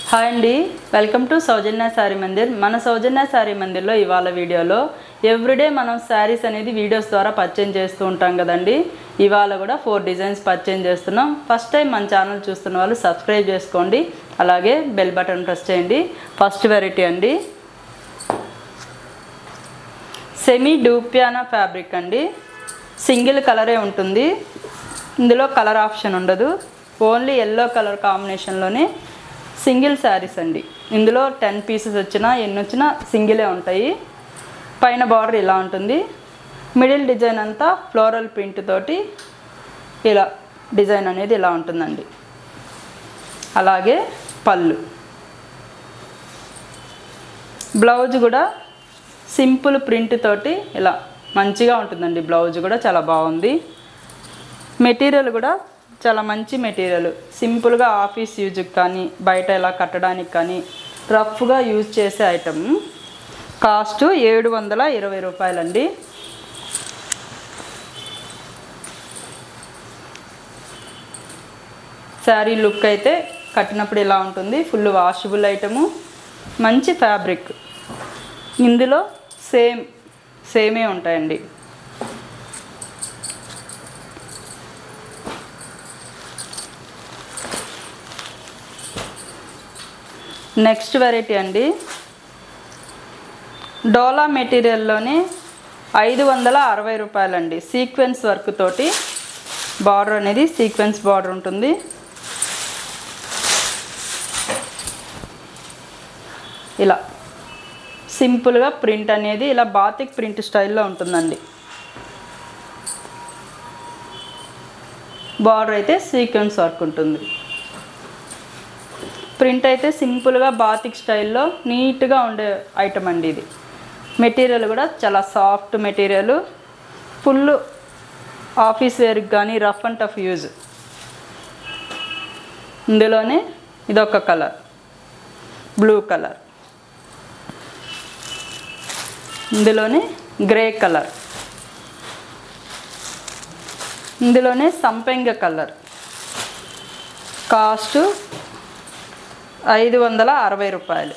Hi అండి, welcome to Soujanya Saree Mandir. మన సౌజన్య శారీ మందిర్లో ఇవాళ వీడియోలో ఎవ్రీడే మనం శారీస్ అనేది వీడియోస్ ద్వారా పర్చేజ్ చేస్తూ ఉంటాం కదండి. ఇవాళ కూడా 4 డిజైన్స్ పర్చేజ్ చేస్తున్నాం. ఫస్ట్ టైం మన ఛానల్ చూస్తున్న వాళ్ళు సబ్స్క్రైబ్ చేసుకోండి, అలాగే బెల్ బటన్ ప్రెస్ చేయండి. ఫస్ట్ వెరైటీ అండి, సెమీ డూప్యానా ఫ్యాబ్రిక్ అండి. సింగిల్ కలరే ఉంటుంది, ఇందులో కలర్ ఆప్షన్ ఉండదు. ఓన్లీ ఎల్లో కలర్ కాంబినేషన్లోనే సింగిల్ శారీస్ అండి. ఇందులో 10 పీసెస్ వచ్చినా ఎన్ని వచ్చినా సింగిలే ఉంటాయి. పైన బార్డర్ ఇలా ఉంటుంది. మిడిల్ డిజైన్ అంతా ఫ్లోరల్ ప్రింట్ తోటి ఇలా డిజైన్ అనేది ఇలా ఉంటుందండి. అలాగే పళ్ళు, బ్లౌజ్ కూడా సింపుల్ ప్రింట్ తోటి ఇలా మంచిగా ఉంటుందండి. బ్లౌజ్ కూడా చాలా బాగుంది. మెటీరియల్ కూడా చాలా మంచి మెటీరియల్. సింపుల్గా ఆఫీస్ యూజ్కి కానీ బయట ఇలా కట్టడానికి కానీ రఫ్గా యూజ్ చేసే ఐటమ్. కాస్ట్ 720 రూపాయలండి. శారీ లుక్ అయితే కట్టినప్పుడు ఇలా ఉంటుంది. ఫుల్ వాషబుల్ ఐటము, మంచి ఫ్యాబ్రిక్. ఇందులో సేమే ఉంటాయండి. నెక్స్ట్ వెరైటీ అండి, డోలా మెటీరియల్లోనే 560 రూపాయలండి. సీక్వెన్స్ వర్క్ తోటి బార్డర్ అనేది సీక్వెన్స్ బార్డర్ ఉంటుంది. ఇలా సింపుల్గా ప్రింట్ అనేది ఇలా బాతిక్ ప్రింట్ స్టైల్లో ఉంటుందండి. బార్డర్ అయితే సీక్వెన్స్ వర్క్ ఉంటుంది. ప్రింట్ అయితే సింపుల్గా బాతిక్ స్టైల్లో నీట్గా ఉండే ఐటమ్ అండి. ఇది మెటీరియల్ కూడా చాలా సాఫ్ట్ మెటీరియల్. ఫుల్ ఆఫీస్ వేర్కి కానీ రఫ్ అండ్ టఫ్ యూజ్. ఇందులోనే ఇదొక కలర్, బ్లూ కలర్. ఇందులోనే గ్రే కలర్. ఇందులోనే సంపెంగ కలర్. కాస్ట్ 560 రూపాయలు.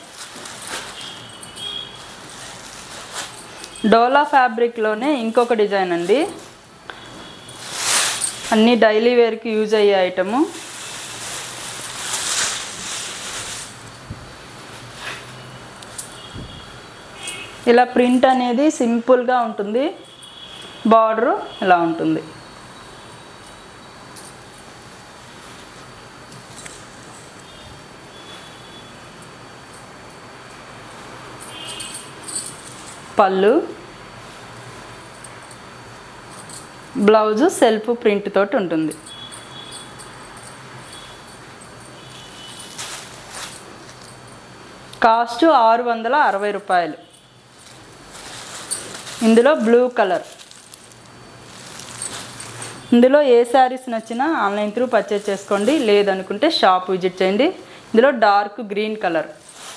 డోలా ఫ్యాబ్రిక్లోనే ఇంకొక డిజైన్ అండి. అన్నీ డైలీ వేర్కి యూజ్ అయ్యే ఐటము. ఇలా ప్రింట్ అనేది సింపుల్గా ఉంటుంది. బార్డరు ఇలా ఉంటుంది. పళ్ళు, బ్లౌజు సెల్ఫ్ ప్రింట్ తోటి ఉంటుంది. కాస్ట్ 660 రూపాయలు. ఇందులో బ్లూ కలర్. ఇందులో ఏ శారీస్ నచ్చినా ఆన్లైన్ త్రూ పర్చేజ్ చేసుకోండి, లేదనుకుంటే షాప్ విజిట్ చేయండి. ఇందులో డార్క్ గ్రీన్ కలర్,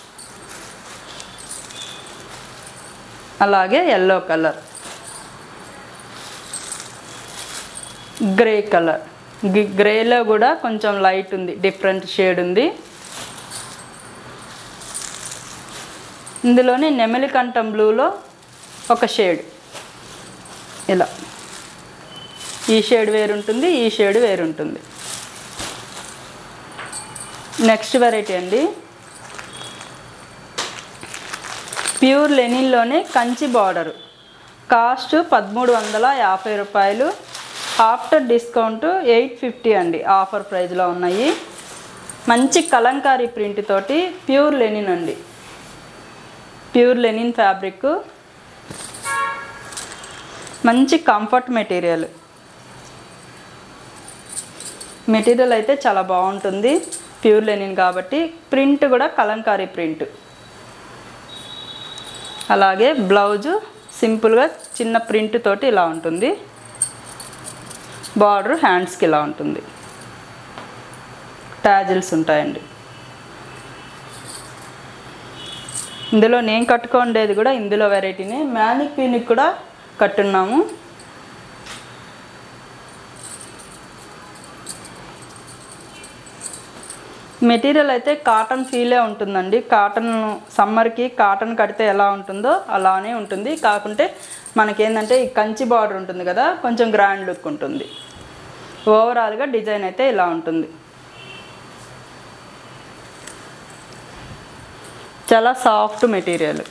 అలాగే ఎల్లో కలర్, గ్రే కలర్. గ్రేలో కూడా కొంచెం లైట్ ఉంది, డిఫరెంట్ షేడ్ ఉంది. ఇందులోనే నెమలికంఠం బ్లూలో ఒక షేడ్. ఇలా ఈ షేడ్ వేరుంటుంది, ఈ షేడ్ వేరుంటుంది. నెక్స్ట్ వెరైటీ అండి, ప్యూర్ లెనిన్లోనే కంచి బార్డరు. కాస్ట్ 1350 రూపాయలు. ఆఫ్టర్ డిస్కౌంట్ 850 అండి. ఆఫర్ ప్రైస్లో ఉన్నాయి. మంచి కలంకారీ ప్రింట్ తోటి ప్యూర్ లెనిన్ అండి. ప్యూర్ లెనిన్ ఫ్యాబ్రిక్, మంచి కంఫర్ట్ మెటీరియల్. మెటీరియల్ అయితే చాలా బాగుంటుంది. ప్యూర్ లెనిన్ కాబట్టి ప్రింట్ కూడా కలంకారీ ప్రింట్. అలాగే బ్లౌజు సింపుల్గా చిన్న ప్రింట్ తోటి ఇలా ఉంటుంది. బార్డర్ హ్యాండ్స్కి ఇలా ఉంటుంది. టాజిల్స్ ఉంటాయండి. ఇందులో నేను కట్టుకోండేది కూడా ఇందులో వెరైటీనే. మ్యానిక్వీన్కి కూడా కట్టున్నాము. మెటీరియల్ అయితే కాటన్ ఫీలే ఉంటుందండి. కాటన్ సమ్మర్కి కాటన్ కడితే ఎలా ఉంటుందో అలానే ఉంటుంది. కాకుంటే మనకేంటంటే ఈ కంచి బార్డర్ ఉంటుంది కదా, కొంచెం గ్రాండ్ లుక్ ఉంటుంది. ఓవరాల్గా డిజైన్ అయితే ఇలా ఉంటుంది. చాలా సాఫ్ట్ మెటీరియల్.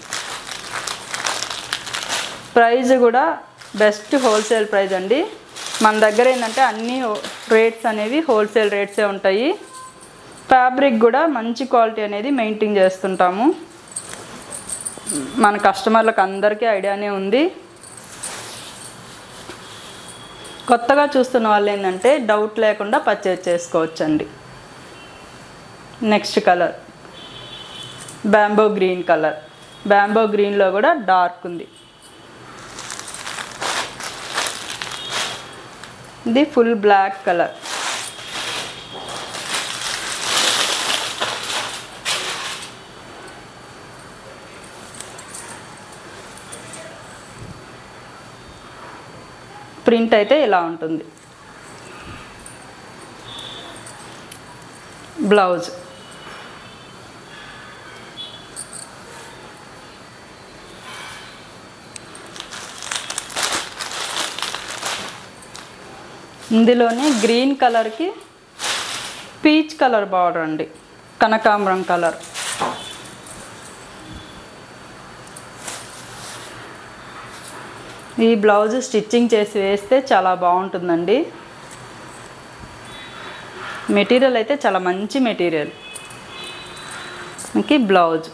ప్రైస్ కూడా బెస్ట్ హోల్సేల్ ప్రైస్ అండి. మన దగ్గర ఏంటంటే అన్ని రేట్స్ అనేవి హోల్సేల్ రేట్సే ఉంటాయి. ఫ్యాబ్రిక్ కూడా మంచి క్వాలిటీ అనేది మెయింటైన్ చేస్తుంటాము. మన కస్టమర్లకు అందరికీ ఐడియానే ఉంది. కొత్తగా చూస్తున్న వాళ్ళు ఏంటంటే డౌట్ లేకుండా పర్చేజ్ చేసుకోవచ్చండి. Next colour bamboo green colour. Bamboo గ్రీన్లో కూడా డార్క్ ఉంది. ఇది ఫుల్ బ్లాక్ కలర్. ప్రింట్ అయితే ఇలా ఉంటుంది. బ్లౌజ్ ఇందులోనే గ్రీన్ కలర్కి పీచ్ కలర్ బార్డర్ అండి, కనకాంబరం కలర్. ఈ బ్లౌజ్ స్టిచ్చింగ్ చేసి వేస్తే చాలా బాగుంటుందండి. మెటీరియల్ అయితే చాలా మంచి మెటీరియల్. ఇంక బ్లౌజ్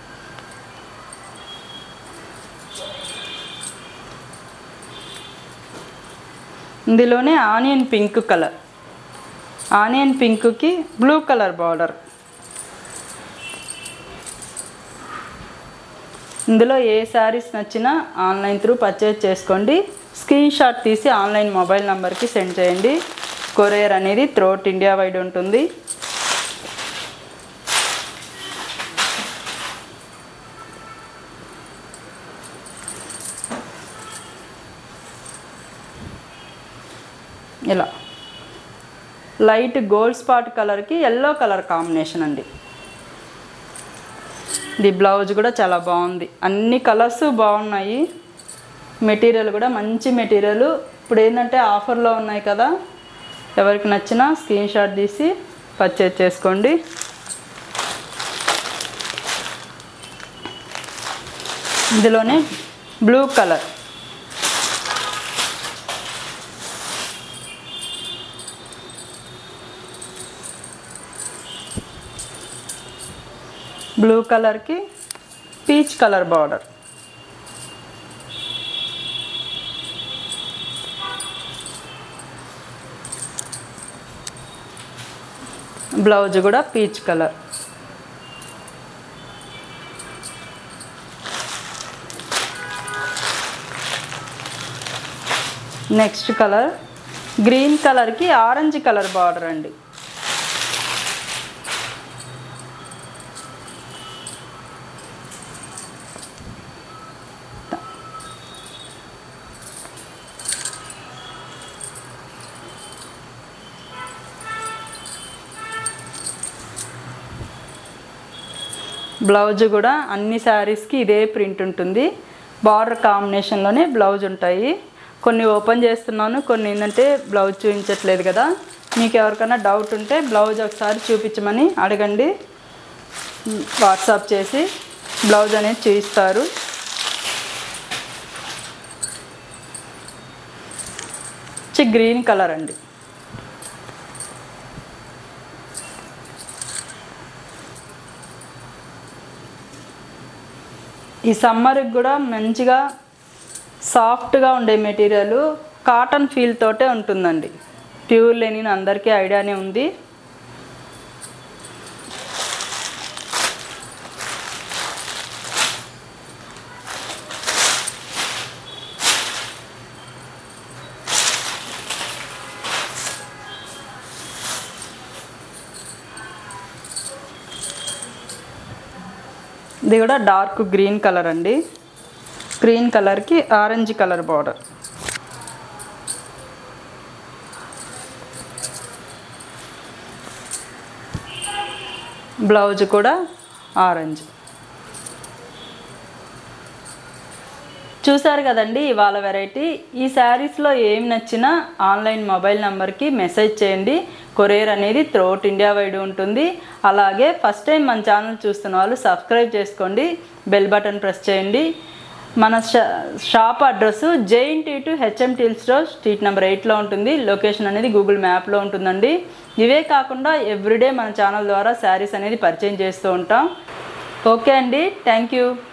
ఇందులోనే ఆనియన్ పింక్ కలర్. ఆనియన్ పింక్కి బ్లూ కలర్ బార్డర్. ఇందులో ఏ శారీస్ నచ్చినా ఆన్లైన్ త్రూ పర్చేజ్ చేసుకోండి. స్క్రీన్ షాట్ తీసి ఆన్లైన్ మొబైల్ నెంబర్కి సెండ్ చేయండి. కొరియర్ అనేది త్రూఅవుట్ ఇండియా వైడ్ ఉంటుంది. ఇలా లైట్ గోల్డ్ స్పాట్ కలర్కి ఎల్లో కలర్ కాంబినేషన్ అండి. ఇది బ్లౌజ్ కూడా చాలా బాగుంది. అన్ని కలర్స్ బాగున్నాయి. మెటీరియల్ కూడా మంచి మెటీరియల్. ఇప్పుడు ఏంటంటే ఆఫర్లో ఉన్నాయి కదా, ఎవరికి నచ్చినా స్క్రీన్ షాట్ తీసి పర్చేజ్ చేసుకోండి. ఇందులోనే బ్లూ కలర్. బ్లూ కలర్కి పీచ్ కలర్ బార్డర్. బ్లౌజ్ కూడా peach colour. Next colour green కలర్కి ఆరెంజ్ కలర్ బార్డర్ అండి. బ్లౌజ్ కూడా అన్ని శారీస్కి ఇదే ప్రింట్ ఉంటుంది. బార్డర్ కాంబినేషన్లోనే బ్లౌజ్ ఉంటాయి. కొన్ని ఓపెన్ చేస్తున్నాను, కొన్ని ఏంటంటే బ్లౌజ్ చూపించట్లేదు కదా. మీకు ఎవరికైనా డౌట్ ఉంటే బ్లౌజ్ ఒకసారి చూపించమని అడగండి. వాట్సాప్ చేసి బ్లౌజ్ అనేది చూపిస్తారు. గ్రీన్ కలర్ అండి. ఈ సమ్మర్కి కూడా మంచిగా సాఫ్ట్గా ఉండే మెటీరియల్ కాటన్ ఫీల్ తోటే ఉంటుందండి. ప్యూర్ లెనిన్ అందరికీ ఐడియానే ఉంది. ఇది కూడా డార్క్ గ్రీన్ కలర్ అండి. గ్రీన్ కలర్కి ఆరెంజ్ కలర్ బార్డర్. బ్లౌజ్ కూడా ఆరెంజ్. చూసారు కదండి ఇవాళ వెరైటీ. ఈ శారీస్లో ఏమి నచ్చినా ఆన్లైన్ మొబైల్ నెంబర్కి మెసేజ్ చేయండి. కొరియర్ అనేది త్రూఅవుట్ ఇండియా వైడ్ ఉంటుంది. అలాగే ఫస్ట్ టైం మన ఛానల్ చూస్తున్న వాళ్ళు సబ్స్క్రైబ్ చేసుకోండి, బెల్ బటన్ ప్రెస్ చేయండి. మన shop address JNT2 HMT store street number 8లో ఉంటుంది. లొకేషన్ అనేది గూగుల్ మ్యాప్లో ఉంటుందండి. ఇవే కాకుండా ఎవ్రీడే మన ఛానల్ ద్వారా శారీస్ అనేది పరిచయం చేస్తూ ఉంటాం. ఓకే అండి, థ్యాంక్ యూ.